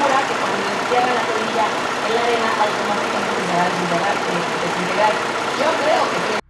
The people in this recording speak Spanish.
asegura que cuando entierran la colilla en la arena automáticamente se va a desintegrar. Yo creo que tiene